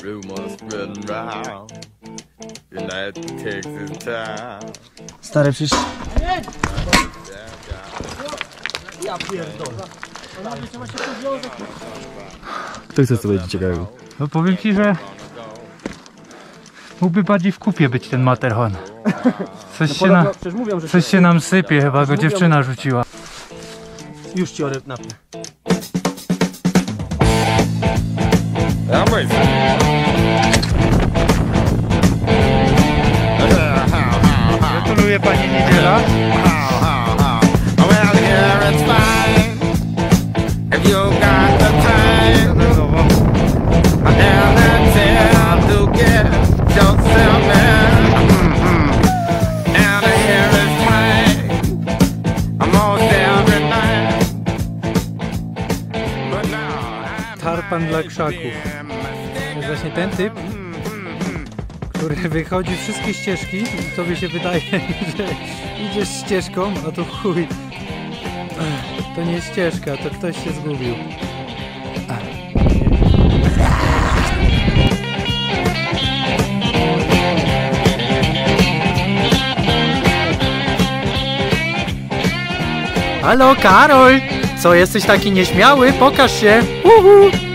Stary, przecież... Ja pierdolę. To chce co będzie ciekawego. No powiem ci, że mógłby bardziej w kupie być ten Matterhorn. Coś się nam sypie, chyba go dziewczyna rzuciła. Już ci orę napnę. Gratuluję pani Niedziela. Tarpan dla krzaków. To jest właśnie ten typ, który wychodzi wszystkie ścieżki i tobie się wydaje, że idziesz ścieżką, a to chuj. To nie ścieżka, to ktoś się zgubił. Halo, Karol! Co, jesteś taki nieśmiały? Pokaż się! Uhu.